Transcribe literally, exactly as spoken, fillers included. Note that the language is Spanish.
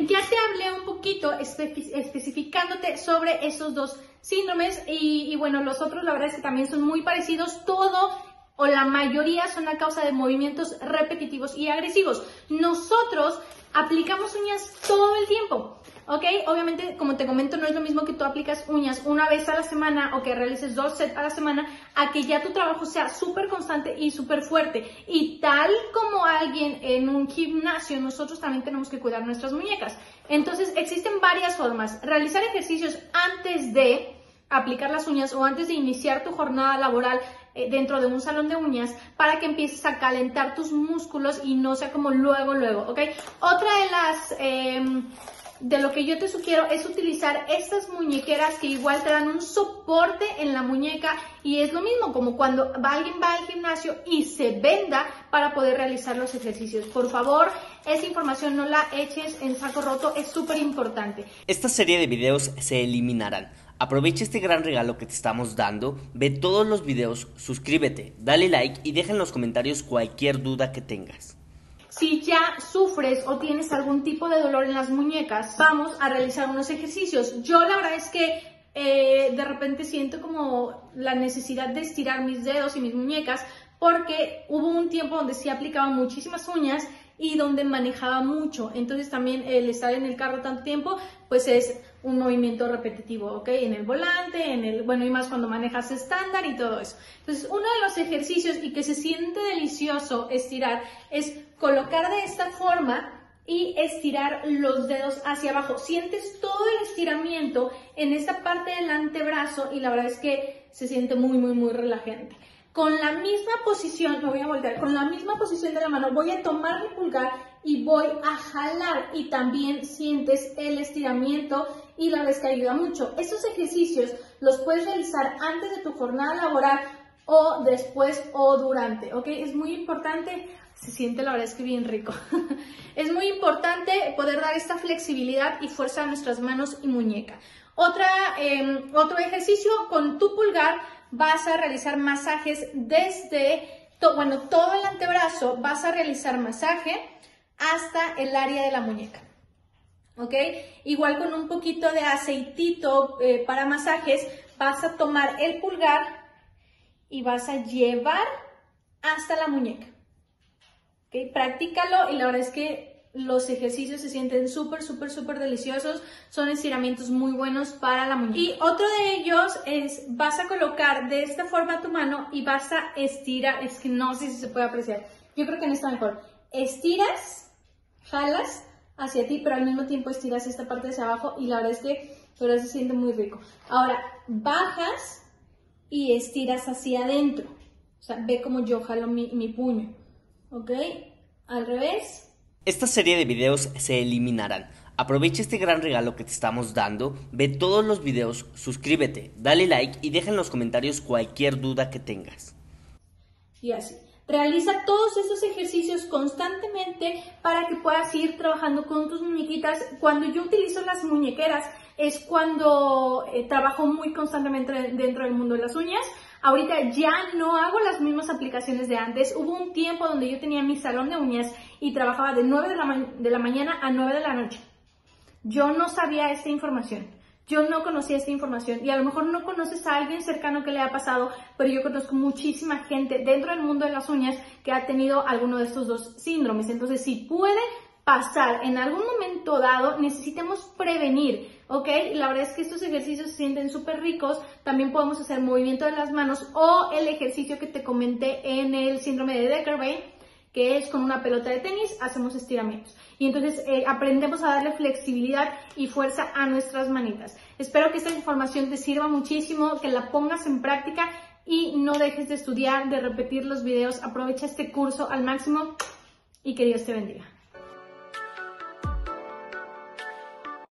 ya te hablé un poquito espe especificándote sobre esos dos síndromes y, y bueno, los otros la verdad es que también son muy parecidos, todo o la mayoría son a causa de movimientos repetitivos y agresivos. Nosotros aplicamos uñas todo el tiempo, ¿ok? Obviamente, como te comento, no es lo mismo que tú aplicas uñas una vez a la semana o que realices dos sets a la semana, a que ya tu trabajo sea súper constante y súper fuerte. Y tal como alguien en un gimnasio, nosotros también tenemos que cuidar nuestras muñecas. Entonces, existen varias formas. Realizar ejercicios antes de aplicar las uñas o antes de iniciar tu jornada laboral eh, dentro de un salón de uñas para que empieces a calentar tus músculos y no sea como luego, luego, ¿ok? Otra de las... Eh, de lo que yo te sugiero es utilizar estas muñequeras que igual te dan un soporte en la muñeca y es lo mismo como cuando alguien va al gimnasio y se venda para poder realizar los ejercicios. Por favor, esa información no la eches en saco roto, es súper importante. Esta serie de videos se eliminarán. Aprovecha este gran regalo que te estamos dando, ve todos los videos, suscríbete, dale like y deja en los comentarios cualquier duda que tengas. Si ya sufres o tienes algún tipo de dolor en las muñecas, vamos a realizar unos ejercicios. Yo la verdad es que eh, de repente siento como la necesidad de estirar mis dedos y mis muñecas porque hubo un tiempo donde sí aplicaba muchísimas uñas y donde manejaba mucho. Entonces también el estar en el carro tanto tiempo, pues es un movimiento repetitivo, ¿ok? En el volante, en el, bueno, y más cuando manejas estándar y todo eso. Entonces, uno de los ejercicios y que se siente delicioso estirar es colocar de esta forma y estirar los dedos hacia abajo. Sientes todo el estiramiento en esta parte del antebrazo y la verdad es que se siente muy, muy, muy relajante. Con la misma posición, me voy a voltear, con la misma posición de la mano voy a tomar mi pulgar y voy a jalar y también sientes el estiramiento y la verdad es que ayuda mucho. Estos ejercicios los puedes realizar antes de tu jornada laboral o después o durante, ¿ok? Es muy importante, se siente la verdad es que bien rico. Es muy importante poder dar esta flexibilidad y fuerza a nuestras manos y muñeca. Otra, eh, otro ejercicio con tu pulgar. Vas a realizar masajes desde, to, bueno, todo el antebrazo, vas a realizar masaje hasta el área de la muñeca, ¿ok? Igual con un poquito de aceitito eh, para masajes, vas a tomar el pulgar y vas a llevar hasta la muñeca, ¿ok? Practícalo y la verdad es que los ejercicios se sienten súper, súper, súper deliciosos. Son estiramientos muy buenos para la muñeca. Y otro de ellos es, vas a colocar de esta forma tu mano y vas a estirar. Es que no sé si se puede apreciar. Yo creo que en esta mejor. Estiras, jalas hacia ti, pero al mismo tiempo estiras esta parte hacia abajo y la verdad es que la verdad se siente muy rico. Ahora, bajas y estiras hacia adentro. O sea, ve como yo jalo mi, mi puño. ¿Ok? Al revés. Esta serie de videos se eliminarán. Aprovecha este gran regalo que te estamos dando, ve todos los videos, suscríbete, dale like y deja en los comentarios cualquier duda que tengas. Y así. Realiza todos estos ejercicios constantemente para que puedas ir trabajando con tus muñequitas. Cuando yo utilizo las muñequeras es cuando eh, trabajo muy constantemente dentro del mundo de las uñas. Ahorita ya no hago las mismas aplicaciones de antes. Hubo un tiempo donde yo tenía mi salón de uñas y trabajaba de nueve de la, ma de la mañana a nueve de la noche. Yo no sabía esta información. Yo no conocía esta información y a lo mejor no conoces a alguien cercano que le ha pasado, pero yo conozco muchísima gente dentro del mundo de las uñas que ha tenido alguno de estos dos síndromes. Entonces, si puede pasar en algún momento dado, necesitamos prevenir, ¿ok? La verdad es que estos ejercicios se sienten súper ricos. También podemos hacer movimiento de las manos o el ejercicio que te comenté en el síndrome de Decker-Bay, que es con una pelota de tenis, hacemos estiramientos. Y entonces eh, aprendemos a darle flexibilidad y fuerza a nuestras manitas. Espero que esta información te sirva muchísimo, que la pongas en práctica y no dejes de estudiar, de repetir los videos. Aprovecha este curso al máximo y que Dios te bendiga.